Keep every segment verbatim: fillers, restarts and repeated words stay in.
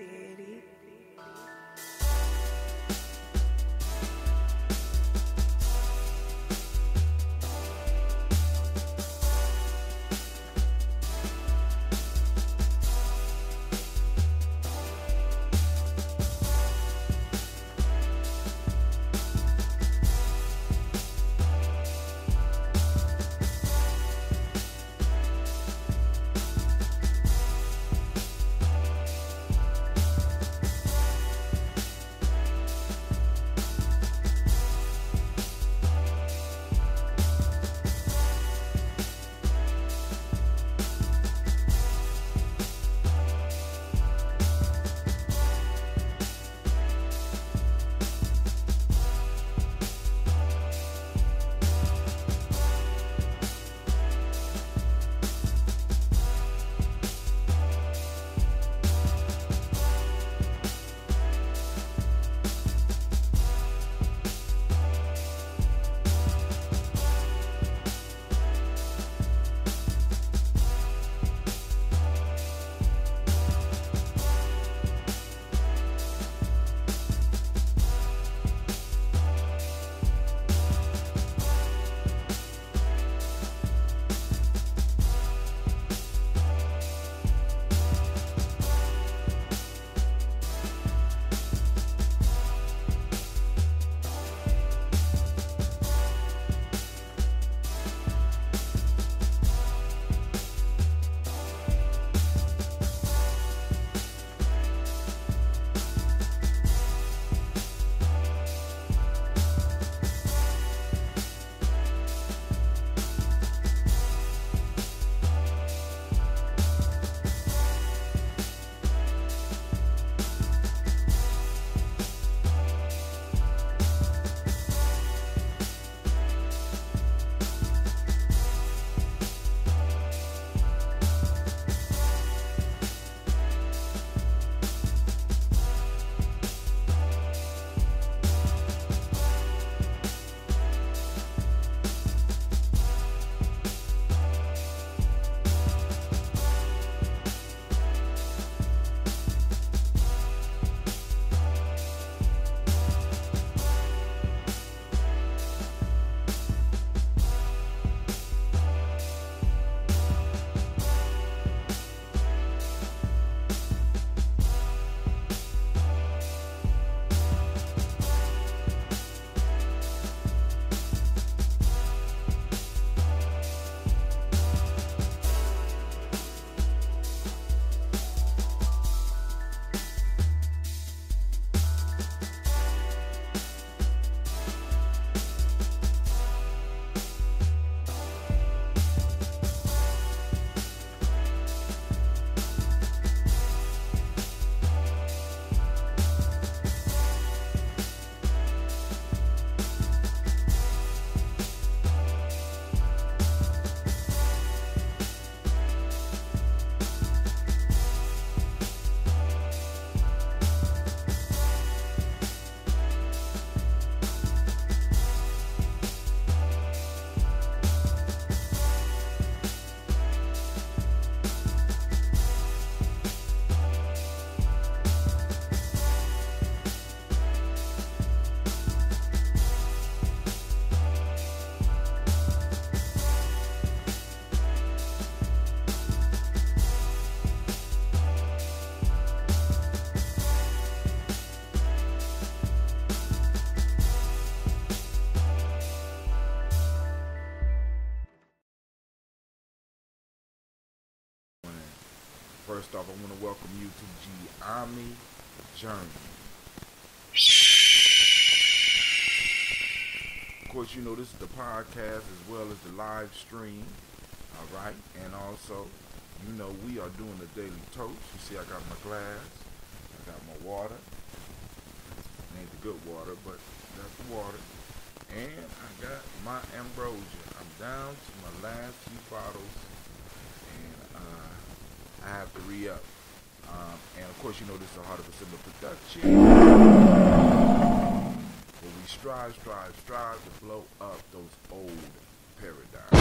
Daddy. First off, I want to welcome you to G-Ami Journey. Of course, you know this is the podcast as well as the live stream. All right, and also, you know, we are doing the daily toast. You see, I got my glass, I got my water. It ain't the good water, but that's the water. And I got my ambrosia. I'm down to my last few bottles, and uh, I have to re-up. Um, and of course, you know this is a Heart of a Simba production. Where we strive, strive, strive to blow up those old paradigms.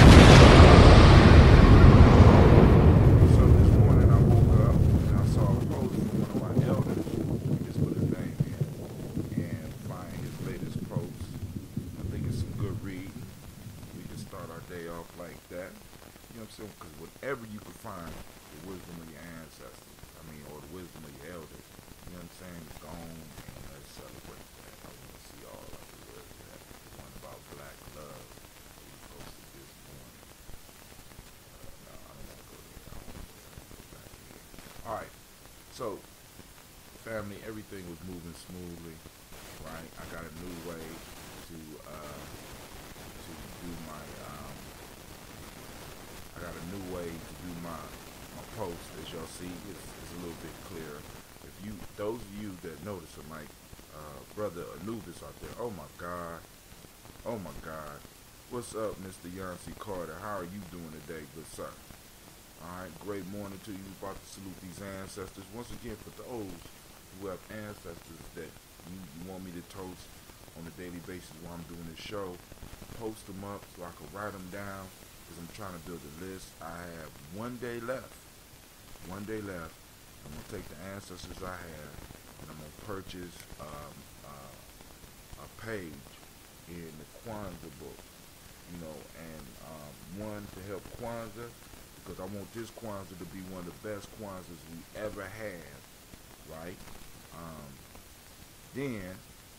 So this morning I woke up and I saw a post from one of my elders day off like that. You know what I'm saying? Because whenever you can find the wisdom of your ancestors, I mean, or the wisdom of your elders, you know what I'm saying, it's gone, and let's celebrate that. I want to see all of the words of that. The one about black love that we posted this morning. Uh, no, I don't want to go there. I don't want to go back here. All right. So, family, everything was moving smoothly, right? I got a new way to uh, to do my um, I got a new way to do my my post. As y'all see, it's, it's a little bit clearer. If you, those of you that notice, are like uh, brother Anubis out there. Oh my God, oh my God. What's up, Mister Yancey Carter? How are you doing today, good sir? All right, great morning to you. About to salute these ancestors once again. For those who have ancestors that you, you want me to toast on a daily basis while I'm doing this show, post them up so I can write them down, because I'm trying to build a list. I have one day left. One day left. I'm going to take the ancestors I have, and I'm going to purchase um, uh, a page in the Kwanzaa book, you know, and um, one to help Kwanzaa, because I want this Kwanzaa to be one of the best Kwanzaas we ever had, right? Um, then,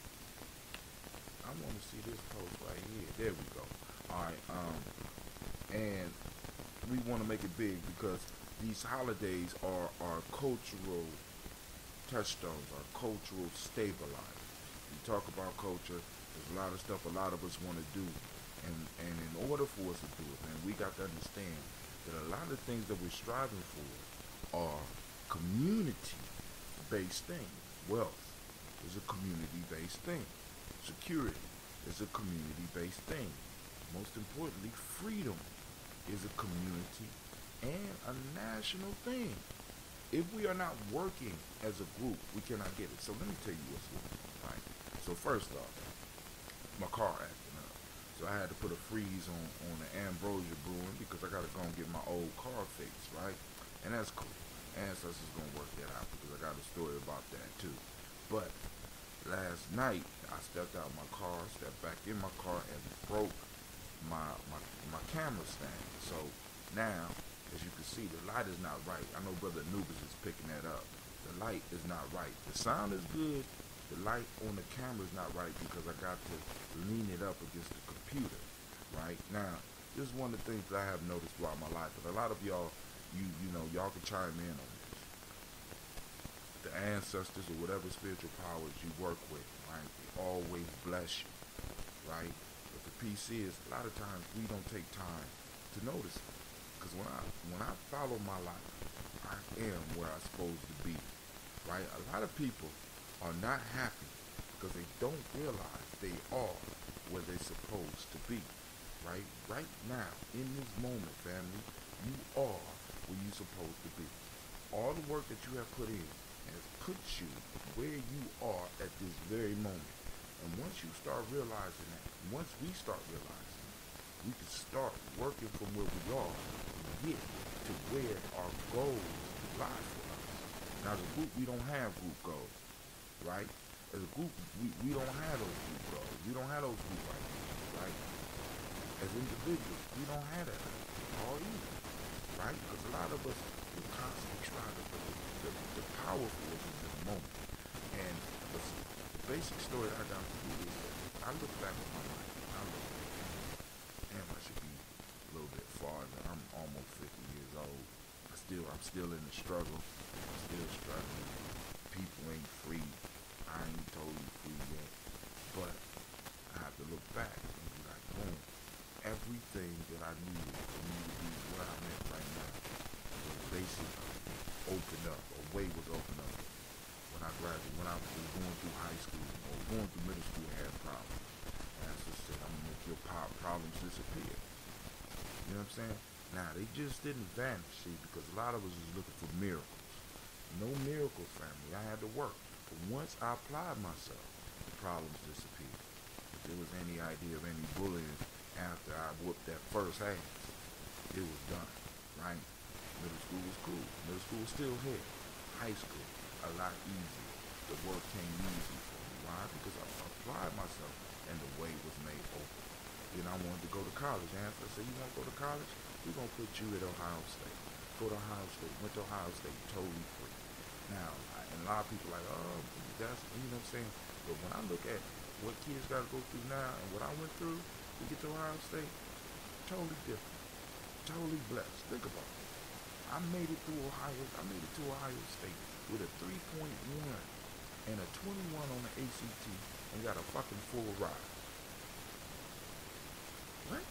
I want to see this post right here. There we go. All right. Um, and we want to make it big because these holidays are our cultural touchstones, our cultural stabilizers. We talk about culture. There's a lot of stuff a lot of us want to do. And, and in order for us to do it, man, we got to understand that a lot of things that we're striving for are community-based things. Wealth is a community-based thing. Security is a community-based thing. Most importantly, freedom is a community and a national thing. If we are not working as a group, we cannot get it. So let me tell you what's going on, right? So first off, my car acting up. So I had to put a freeze on, on the Ambrosia Brewing because I got to go and get my old car fixed, right? And that's cool. Ancestors going to work that out because I got a story about that too. But last night, I stepped out of my car, stepped back in my car, and broke my, my, my camera stand. So now, as you can see, the light is not right. I know Brother Anubis is picking that up. The light is not right. The sound is good. The light on the camera is not right because I got to lean it up against the computer. Right now, this is one of the things that I have noticed throughout my life. But a lot of y'all, you you know, y'all can chime in on this. The ancestors or whatever spiritual powers you work with, right? They always bless you, right? But the piece is, a lot of times we don't take time to notice it. Because when I when I follow my life, I am where I'm supposed to be, right? A lot of people are not happy because they don't realize they are where they're supposed to be, right? Right now, in this moment, family, you are where you're supposed to be. All the work that you have put in has put you where you are at this very moment. And once you start realizing that, once we start realizing that, we can start working from where we are and get to where our goals lie for us. Now, as a group, we don't have group goals, right? As a group, we, we don't have those group goals. We don't have those group ideas, right? As individuals, we don't have that all either, right? Because a lot of us, we're constantly striving for the, the, the power forces in the moment. And listen, the basic story I got for you is that I look back at my life, and I look back, damn, I should be a little bit farther. I'm almost fifty years old. I still, I'm still in the struggle. I'm still struggling. People ain't free. I ain't totally free yet. But I have to look back and be like, boom, everything that I needed for me to be where I'm at right now was basically opened up. A way was opened up when I graduated, when I was going through high school or going through middle school and had problems. And I just said, I'm going to make your problems disappear. You know what I'm saying? Now, they just didn't vanish, see, because a lot of us is looking for miracles. No miracles, family. I had to work. But once I applied myself, the problems disappeared. If there was any idea of any bullying after I whooped that first ass, it was done, right? Middle school was cool. Middle school was still here. High school, a lot easier. The work came easy for me. Why? Because I applied myself and the way was made open. Then I I wanted to go to college. And I said, you want to go to college? We're going to put you at Ohio State. Go to Ohio State. Went to Ohio State totally free. Now, and a lot of people are like, oh, that's, you know what I'm saying? But when I look at what kids got to go through now and what I went through to get to Ohio State, totally different. Totally blessed. Think about it. I made it through Ohio. I made it to Ohio State with a three point one and a twenty-one on the A C T and got a fucking full ride. What?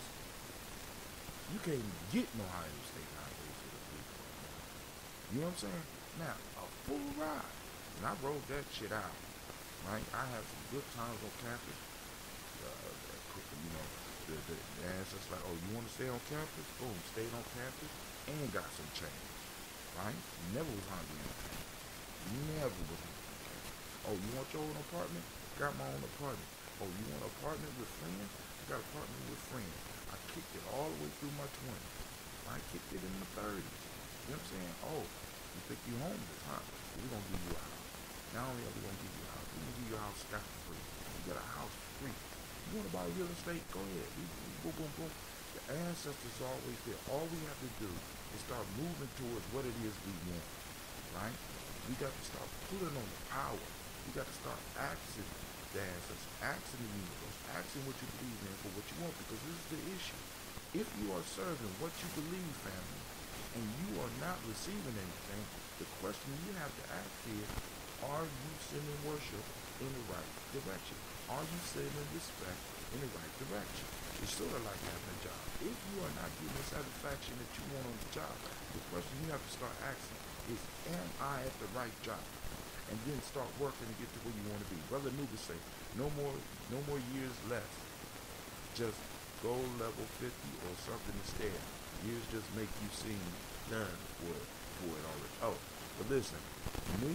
You can't even get in Ohio State nowadays with a three point one. You know what I'm saying? Now, a full ride. And I rode that shit out. Right? I had some good times on campus. Uh, you know, the, the, the ancestors like, oh, you want to stay on campus? Boom, stayed on campus and got some change. Right? Never was hungry on campus. Never was hungry on campus. Oh, you want your own apartment? Got my own apartment. Oh, you want an apartment with friends? I got an apartment with friends. I kicked it all the way through my twenties. I kicked it in the thirties. You know what I'm saying? Oh, you think you homeless, huh? We're going to give you a house. Not only are we going to give you a house, we're going to give you a house scot free. You got a house free. You want to buy real estate? Go ahead. We, we, boom, boom, boom. The ancestors are always there. All we have to do is start moving towards what it is we want. Right? We got to start pulling on the power. We got to start asking the ancestors, asking the universe, asking what you believe in for what you want, because this is the issue. If you are serving what you believe, family, and you are not receiving anything, the question you have to ask is, are you sending worship in the right direction? Are you sending respect in the right direction? It's sort of like having a job. If you are not getting the satisfaction that you want on the job, the question you have to start asking is, am I at the right job? And then start working to get to where you want to be. Brother Nuba say, no more, no more years left. Just go level fifty or something instead. Years just make you seem done for it, for it already. Oh, but listen, me,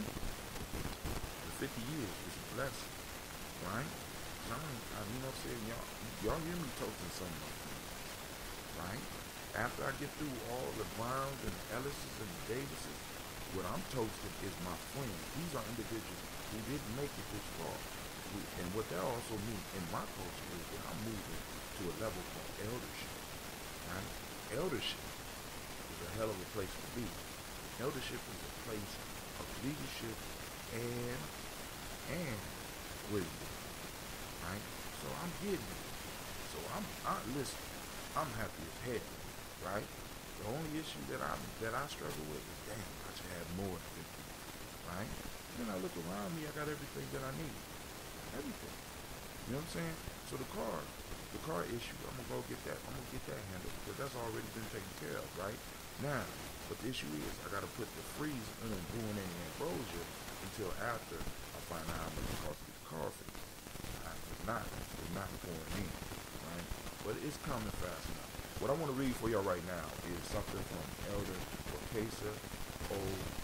the fifty years is a blessing, right? I mean, I, you know what I'm saying? Y'all, y'all hear me toasting something like that, right? After I get through all the Browns and the Ellises and the Davises, what I'm toasting is my friends. These are individuals who didn't make it this far. We, and what that also means in my culture is that I'm moving to a level called eldership, right? Eldership is a hell of a place to be. Eldership is a place of leadership and and wisdom, right? So I'm getting it. So I'm I listen, I'm happy as hell, right? The only issue that I that I struggle with is, damn, I should have more than fifty, right? Then I look around me, I got everything that I need, everything. You know what I'm saying? So the car, the car issue, I'm gonna go get that. I'm gonna get that handled because that's already been taken care of, right? Now, but the issue is, I gotta put the freeze on doing any ambrosia until after I find out how much it costs to get the car fixed. Right? It's not, it's not pouring in, right? But it's coming fast enough. What I want to read for y'all right now is something from Elder Wakesa O.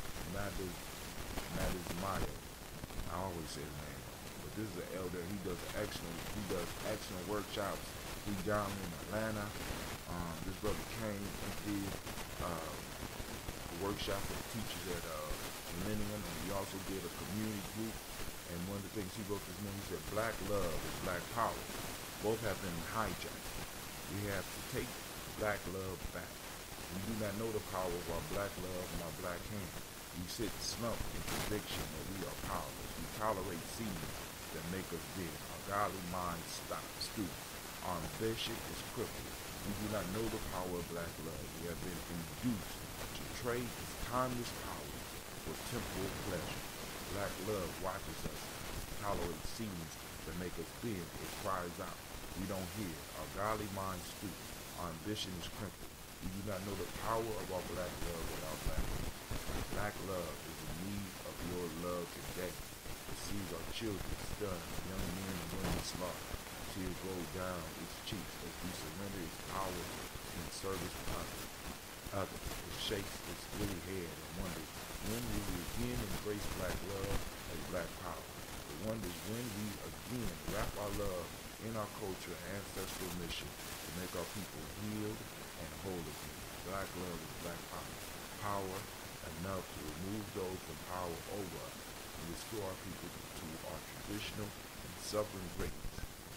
Madizmayo. I always say his name wrong, but this is an elder. He does excellent. He does excellent workshops. He down in Atlanta. Um, this brother came and did uh, a workshop for the teachers at uh, Millennium, and he also did a community group. And one of the things he wrote this morning, he said, "Black love is black power. Both have been hijacked. We have to take black love back. We do not know the power of our black love and our black hand. We sit slumped in conviction that we are powerless. We tolerate seeds that make us big. Our godly minds stop, stoop. Our ambition is crippled. We do not know the power of black love. We have been induced to trade this timeless power for temporal pleasure. Black love watches us tolerate seeds that make us big. It cries out. We don't hear. Our godly minds stoop. Our ambition is crippled. We do not know the power of our black love without black love. Black love is in need of your love today. It sees our children stunned, young men and women slaughtered. Tears roll down its cheeks as we surrender its power in service to others. Others. It shakes its woolly head and wonders when will we again embrace black love as black power. It wonders when we again wrap our love in our culture and ancestral mission to make our people healed and whole again. Black love is black power. Power enough to remove those from power over us and restore our people to our traditional and sovereign greatness.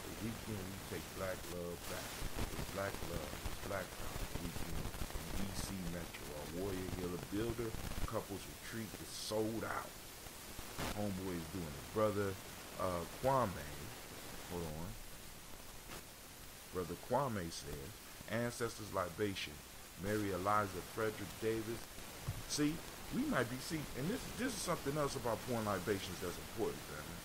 The weekend we take black love back. It's black love. It's black power weekend in D C Metro. Our Warrior Healer Builder Couples Retreat is sold out. Homeboy is doing it. Brother uh, Kwame, hold on. Brother Kwame says, Ancestors Libation, Mary Eliza Frederick Davis. See, we might be, see, and this, this is something else about pouring libations that's important, family.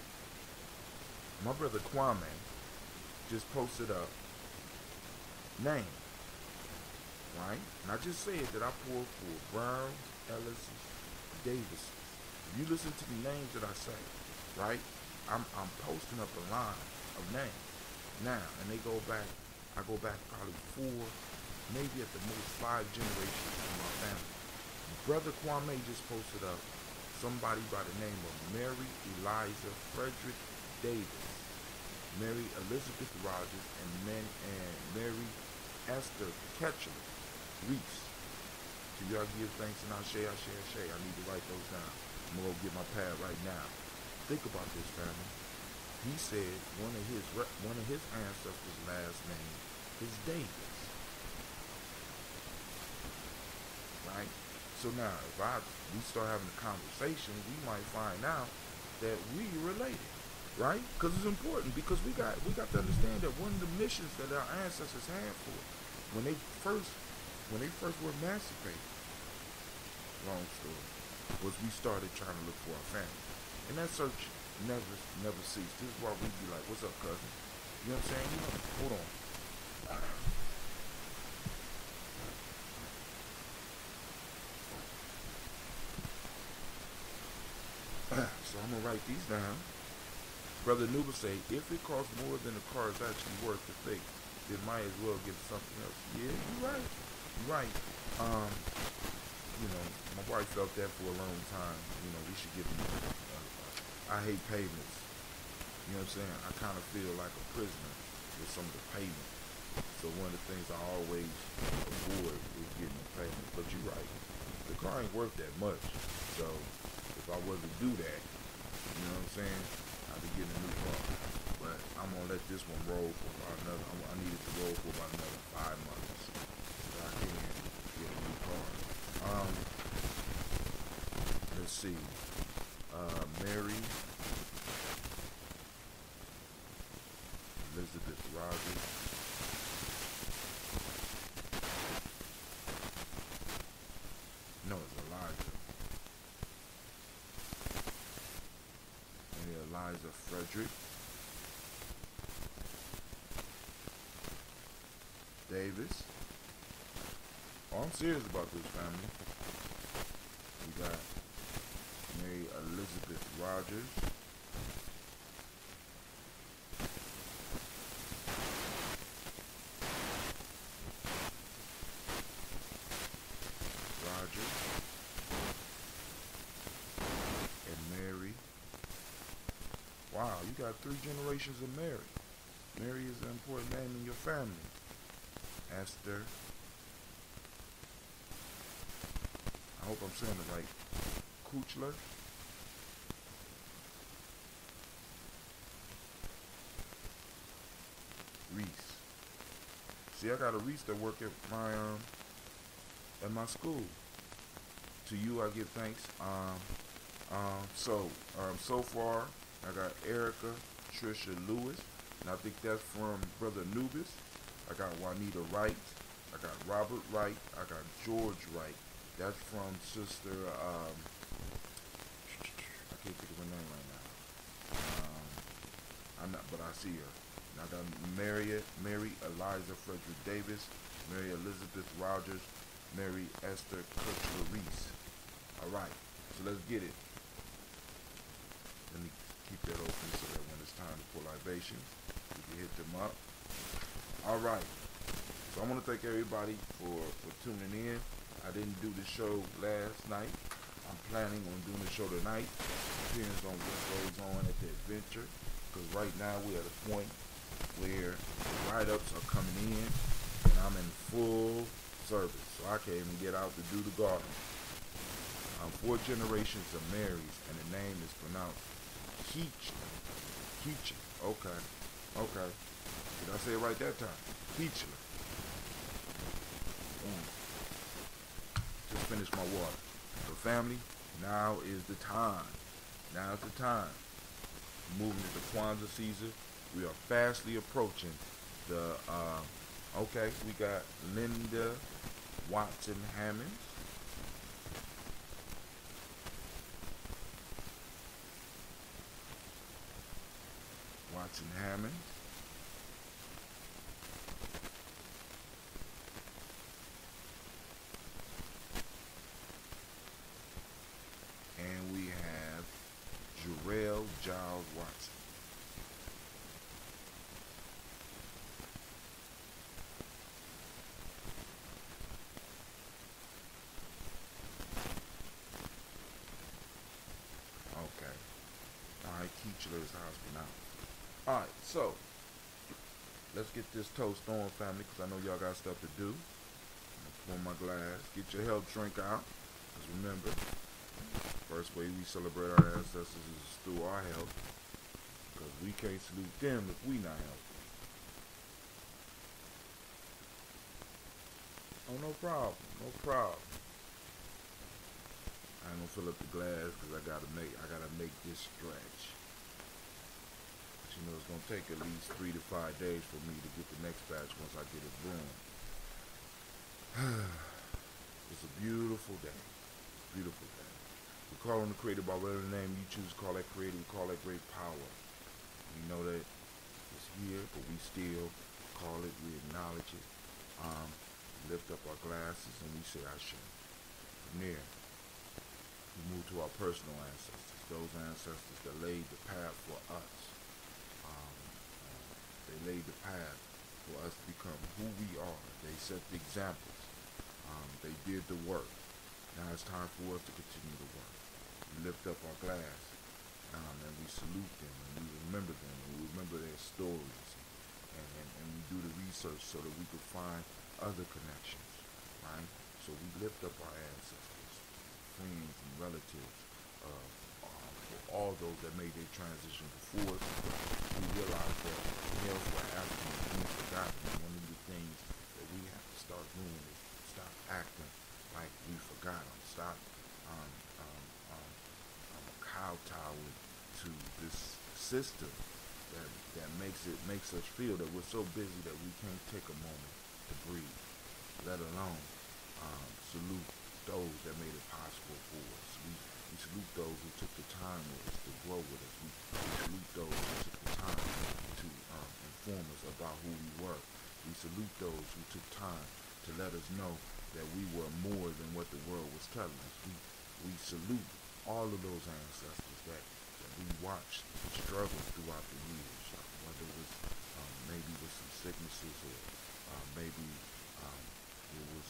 My brother Kwame just posted up name, right? And I just said that I pour for Browns, Ellis, Davis. If you listen to the names that I say, right? I'm, I'm posting up a line of names now, and they go back, I go back probably four, maybe at the most five generations in my family. Brother Kwame just posted up somebody by the name of Mary Eliza Frederick Davis, Mary Elizabeth Rogers, and, men, and Mary Esther Ketchler Reese. To y'all give thanks and I share, I share, I share. I need to write those down. I'm gonna go get my pad right now. Think about this, family. He said one of his one of his ancestors' last name is Davis. Right? So now, if I we start having a conversation, we might find out that we related, right? Because it's important. Because we got we got to understand that one of the missions that our ancestors had for when they first when they first were emancipated, long story, was we started trying to look for our family, and that search never never ceased. This is why we be like, "What's up, cousin?" You know what I'm saying? You know, hold on. So I'm gonna write these down. Brother Nuba say, if it costs more than the car is actually worth to fix, then might as well get something else. Yeah, you're right. You're right. Um, you know, my wife felt that for a long time. You know, we should get them. Uh, uh, I hate pavements. You know what I'm saying? I kind of feel like a prisoner with some of the pavement. So one of the things I always avoid is getting a pavement. But you're right. The car ain't worth that much. So if I was to do that, you know what I'm saying, I'd be getting a new car. But I'm going to let this one roll for about another, I need it to roll for about another five months. So I can get a new car. Um, let's see. Uh, Mary Elizabeth Rogers. No, it's Elijah. Eliza Frederick Davis. Oh, I'm serious about this, family. We got Mary Elizabeth Rogers. Rogers. And Mary. Wow, you got three generations of Mary. Mary is an important name in your family. Esther. I hope I'm saying it right. Kuchler. Reese. See, I got a Reese that work at my um at my school. To you, I give thanks. Um, um, so um, so far. I got Erica Trisha Lewis, and I think that's from Brother Anubis. I got Juanita Wright. I got Robert Wright. I got George Wright. That's from Sister, um, I can't think of her name right now. Um, I'm not, but I see her. And I got Mary, Mary Eliza Frederick Davis, Mary Elizabeth Rogers, Mary Esther Kutcher Reese. All right, so let's get it. Let me keep that open so that when it's time to pull libations, we can hit them up. All right. So I want to thank everybody for, for tuning in. I didn't do the show last night. I'm planning on doing the show tonight. Depends on what goes on at the adventure. Because right now we're at a point where the write-ups are coming in and I'm in full service. So I can't even get out to do the garden. Um, four generations of Marys, and the name is pronounced Keach. Keach. Okay. Okay. Did I say it right that time? Keechler. Mm. Just finished my water. So family, now is the time. Now is the time. Moving into Kwanzaa season. We are fastly approaching the, uh, okay, we got Linda Watson Hammonds. Watson Hammonds. And we have Jarrell Giles Watson. Okay. Alright, Keechler is how it's pronounced. Alright, so let's get this toast on, family, because I know y'all got stuff to do. Pour my glass. Get your health drink out. Because remember, first way we celebrate our ancestors is through our health. Because we can't salute them if we not healthy. Oh, no problem. No problem. I ain't gonna fill up the glass because I gotta make I gotta make this stretch. But you know it's gonna take at least three to five days for me to get the next batch once I get it brewing. It's a beautiful day. Beautiful day. We call on the creator by whatever name you choose to call that creator. We call that great power. We know that it's here, but we still call it, we acknowledge it. Um, we lift up our glasses and we say Ashe. From there, we move to our personal ancestors, those ancestors that laid the path for us. Um, uh, they laid the path for us to become who we are. They set the examples. Um, they did the work. Now it's time for us to continue the work. We lift up our glass um, and we salute them and we remember them and we remember their stories and, and, and we do the research so that we can find other connections, right? So we lift up our ancestors, friends and relatives, uh, um, for all those that made their transition before us. We realize that males were African and being forgotten, and one of the things that we have to start doing is stop acting like we forgot them. Stop um, um, um, um, kowtowing to this system that that makes it makes us feel that we're so busy that we can't take a moment to breathe, let alone um, salute those that made it possible for us. We, we salute those who took the time with us to grow with us. We, we salute those who took the time to um, inform us about who we were. We salute those who took time to let us know that we were more than what the world was telling us. We, we salute all of those ancestors that, that we watched struggle throughout the years, uh, whether it was um, maybe with some sicknesses or uh, maybe um, it was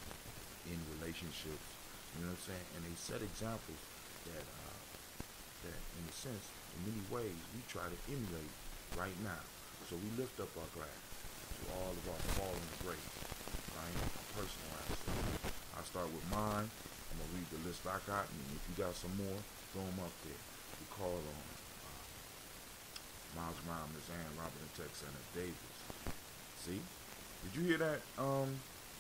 in relationships, you know what I'm saying? And they set examples that, uh, that in a sense, in many ways, we try to emulate right now. So we lift up our glass to all of our fallen greats, right? Our personal ancestors. I start with mine. I'm gonna read the list I got, and if you got some more, throw them up there. We call on uh, Miles Brown, Miss Ann, Robert and Texana Davis. See? Did you hear that? Um,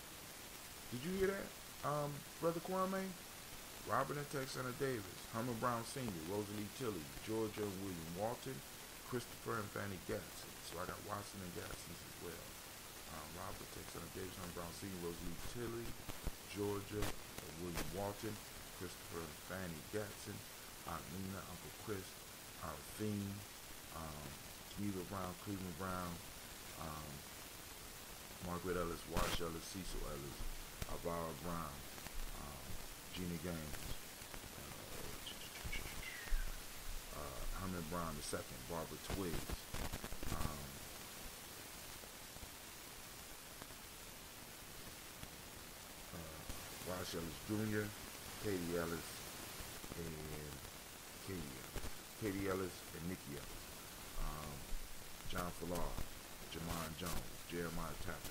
did you hear that? Um, Brother Kwame? Robert and Texana Davis, Hummer Brown Senior, Rosalie Tilley, Georgia William Walton, Christopher and Fanny Gatson. So I got Watson and Gatson as well. Um, Robert Texana Davis, Hummer Brown Senior, Rosalie Tilley, Georgia uh, William Walton, Christopher and Fanny Gatson, Aunt Nina, Uncle Chris, Aunt Fiend, um, Eva Brown, Cleveland Brown, um, Margaret Ellis, Wash Ellis, Cecil Ellis, Alvaro Brown, um, Gina Gaines, uh, uh, Herman Brown the second, Barbara Twiggs, um, uh, Wash Ellis Junior, Katie Ellis, and Katie Ellis, Katie Ellis and Nikki Ellis, um, John Falar, Jamon Jones, Jeremiah Tappan,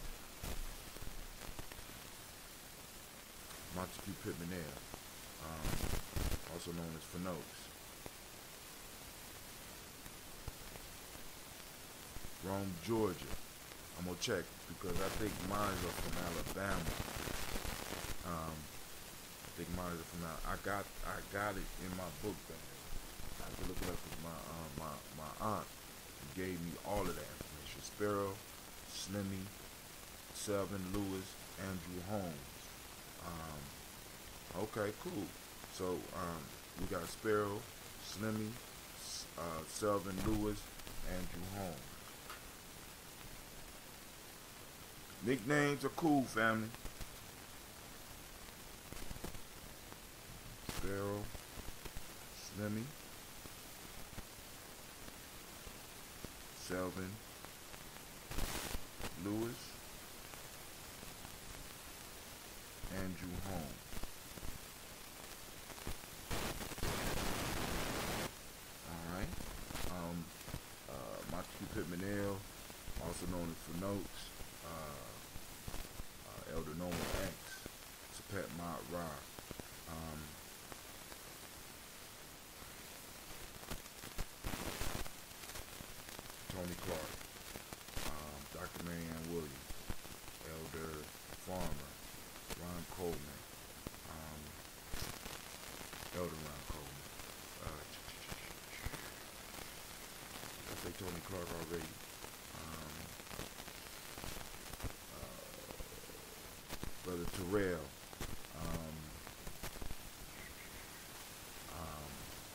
Montague Pittman Air, um, also known as Fanoaks, Rome, Georgia. I'm gonna check because I think mine are from Alabama. Um, I think mine are from Al- I got I got it in my book bag. I have to look it up because my uh, my my aunt gave me all of that information. Sparrow, Slimmy, Selvin Lewis, Andrew Holmes. Um, okay, cool. So um, we got Sparrow, Slimmy, uh, Selvin Lewis, Andrew Holmes. Nicknames are cool, family. Sparrow, Slimmy, Selvin Lewis, Andrew Holmes. Alright. Um, uh, Montague Pittman L, also known as For Notes, uh, uh, Elder Nolan X, Sapet Mott Ra, um, Tony Clark, um, Doctor Marianne Williams, Elder Farmer, Ron Coleman, um, Elder Ron Coleman. Uh, I say Tony Clark already. Um, uh, Brother Terrell. Um, um,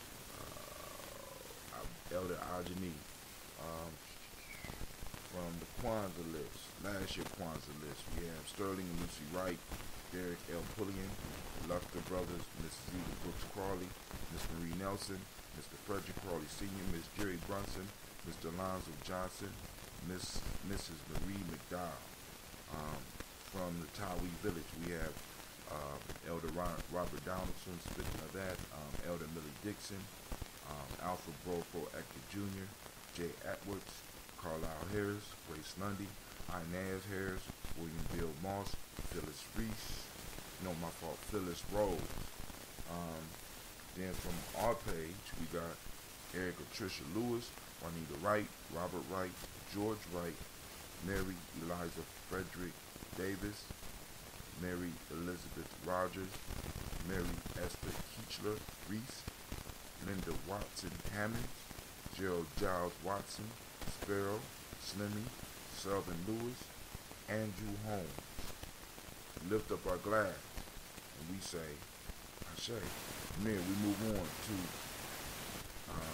uh, Elder Ajani. Um, from the Kwanzaa list, last year Kwanzaa list, we have Sterling and Lucy Wright, Derek L. Pulliam, the Lufter Brothers, Missus Eva Brooks Crawley, Miss Marie Nelson, Mister Frederick Crawley Senior, Miss Jerry Brunson, Mister Alonzo Johnson, Miss Missus Marie McDowell. Um, from the Tawee Village, we have uh, Elder Ron- Robert Donaldson. Speaking of that, um, Elder Millie Dixon, um, Alfred Brofo Ector Junior, Jay Atwoods, Carlisle Harris, Grace Lundy, Inez Harris, William Bill Moss, Phyllis Reese, no, my fault, Phyllis Rose. Um, then from our page, we got Erica Tricia Lewis, Juanita Wright, Robert Wright, George Wright, Mary Eliza Frederick Davis, Mary Elizabeth Rogers, Mary Esther Keechler Reese, Linda Watson Hammond, Gerald Giles Watson, Sparrow, Slimmy, Selvin Lewis, Andrew Holmes. We lift up our glass and we say, Ashe. From there we move on to um,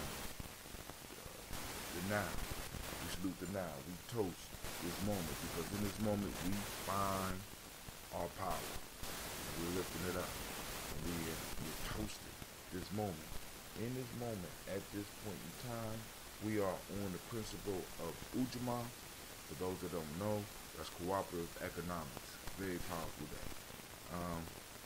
the now. We salute the now. We toast this moment because in this moment we find our power. And we're lifting it up. And we are, we're toasting this moment. In this moment, at this point in time, we are on the principle of Ujamaa. For those that don't know, that's cooperative economics. Very powerful day. Um,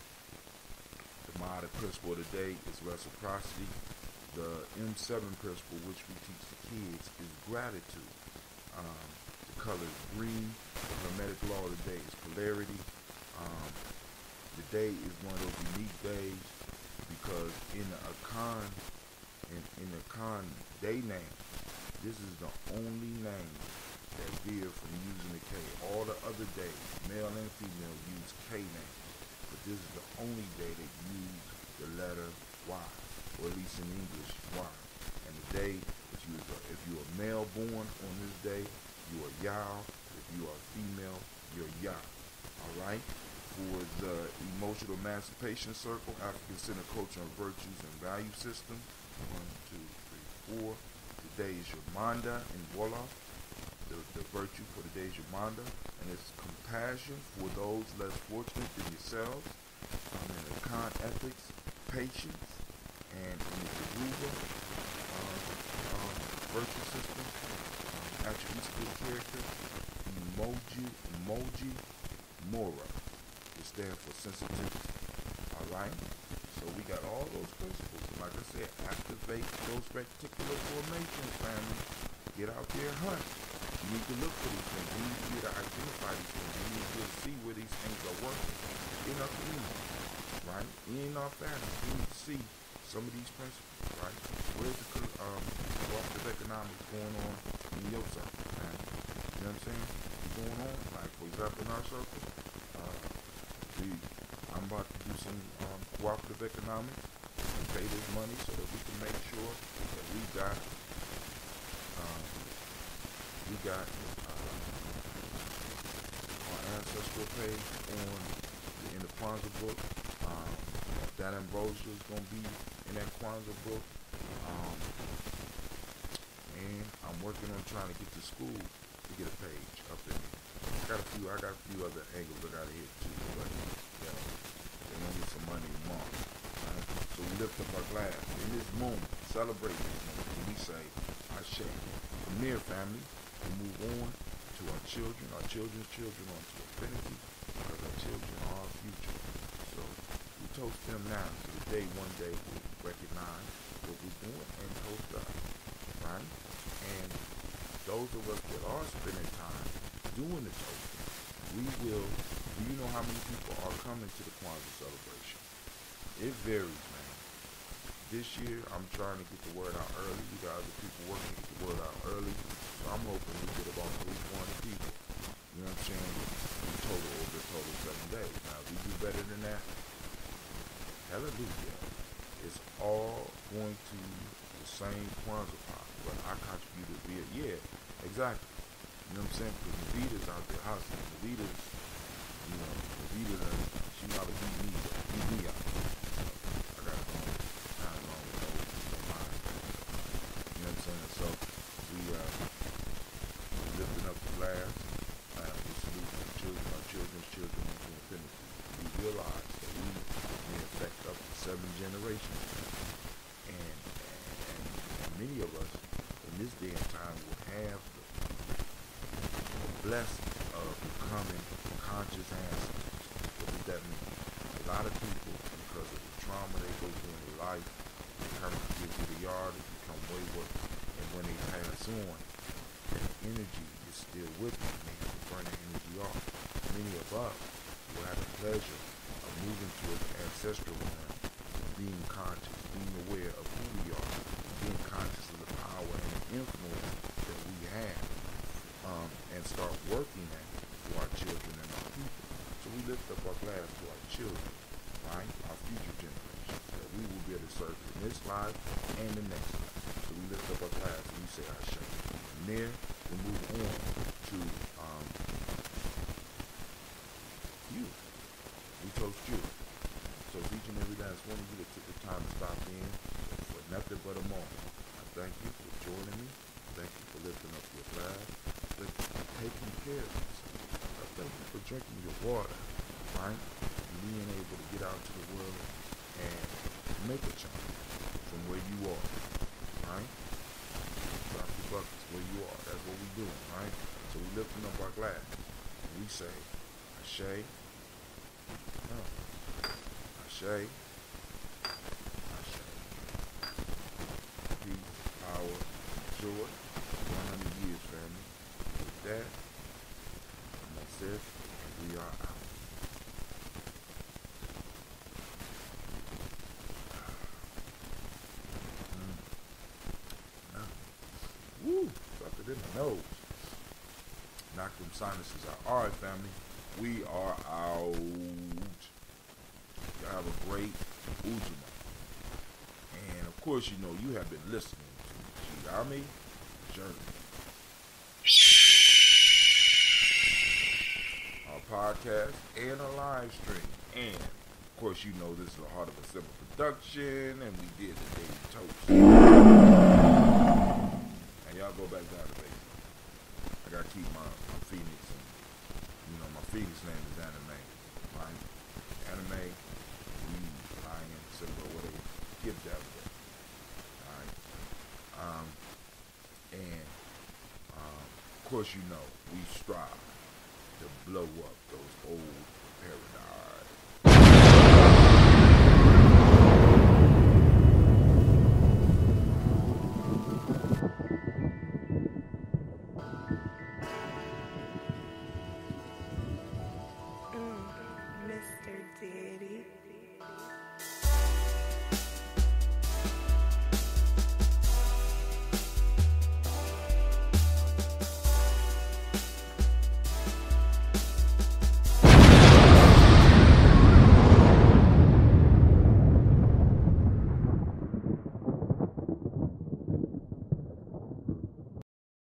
the modern principle of the day is reciprocity. The M seven principle, which we teach the kids, is gratitude. Um, the color is green. The hermetic law of the day is polarity. Um, the day is one of those unique days because in the Akan, in, in the Akan day name, this is the only name that veer from using the K. All the other days, male and female, use K names, but this is the only day that use the letter Y, or at least in English, Y. And the day, if you if you are male born on this day, you are Yao. If you are female, you're Ya. All right. For the Emotional Emancipation Circle, African Center Culture and Virtues and Value System, one, two, three, four. Today is your Manda in Wolof. The, the virtue for the day is your Manda, and it's compassion for those less fortunate than yourselves. Um, in the Khan ethics, patience, and in the Yoruba um, um, virtue system, um, attributes of good character, emoji, emoji, mora. It stands for sensitivity. Alright? So we got all those principles. And like I said, activate those reticular formations, family. Get out there and hunt. You need to look for these things. You need to be able to identify these things. You need to be able to see where these things are working in our community, right? In our families. You need to see some of these principles, right? Where's the um, cooperative economics going on in your circle, man? You know what I'm saying? What's going on? Like, for example, in our circle, uh, we, I'm about to do some um, cooperative economics and pay this money so that we can make sure that we got, um, we got uh, our ancestral page on the, in the Kwanzaa book. Um, that ambrosia is going to be in that Kwanzaa book. Um, and I'm working on trying to get to school to get a page up in there. I got a few, I got a few other angles I got to hit too, but you know, they're going to get some money tomorrow. Right? So we lift up our glass in this moment, celebrate this moment, and we say, I shake. From there, family, we move on to our children, our children's children, on to infinity, because our children are our future. So we toast them now, so the day, one day, we'll recognize what we're doing and toast us, right? And those of us that are spending time doing the toasting, we will, do you know how many people are coming to the Kwanzaa celebration? It varies, man. This year, I'm trying to get the word out early. We got other people working to get the word out early. So I'm hoping we get about three, four hundred people. You know what I'm saying? In total, over the total seven days. Now, if we do better than that, hallelujah. It's all going to the same Kwanzaa pot, but I contributed via, yeah, exactly. You know what I'm saying? Because Navita's out there hustling. Navita's, you know, Navita, she not a beat me, but beat me out. So I got to go kind of long with those in mind. You know what I'm saying? So we, uh, we lifting up the glass. Uh, we salute our children, our children's children into infinity. We realize that we may affect up to seven generations. And, and, and many of us in this day and time will have the blessing of becoming conscious ancestors. What does that mean? A lot of people, because of the trauma they go through in their life, they come to get to the yard, they become wayward, and when they pass on, that energy is still with them, and they have to burn the energy off. Many of us will have the pleasure of moving towards the ancestral realm, being conscious, being aware of who we are, being conscious of the power and the influence that we have, um, and start working at it for our children and our people. So we lift up our glass to our children, right? Our future generations, that we will be able to serve in this life and the next life. So we lift up our glass and we say our shake. From there, we move on to um, you. We toast you. So each and every last one of you that took the time to stop in for nothing but a moment, I thank you for joining me. Thank you for lifting up your glass. Thank you for taking care of yourself. I thank you for drinking your water, right? And being able to get out into the world and make a change from where you are, right? Drop your buckets where you are. That's what we're doing, right? So we lifting up our glass. And we say, Ashe, oh, Ashe, Ashe. Peace, power, joy. one hundred years, family. With that, and that's it, and we are out. Mm. Yeah. Woo! Sucked it in the nose. Knock them sinuses out. All right, family. We are out. Y'all have a great Ujima. And of course, you know, you have been listening to Chiami Journey. Our podcast and a live stream. And of course, you know, this is the Heart of a Simple production, and we did the Daily Toast. And y'all go back down to basement. I gotta keep my, my Phoenix, and you know, my Phoenix name is Anime, right? Anime, we, Lion, Simba, whatever, give that away. Alright? Um, and, um, of course, you know, we strive to blow up those old paradigms.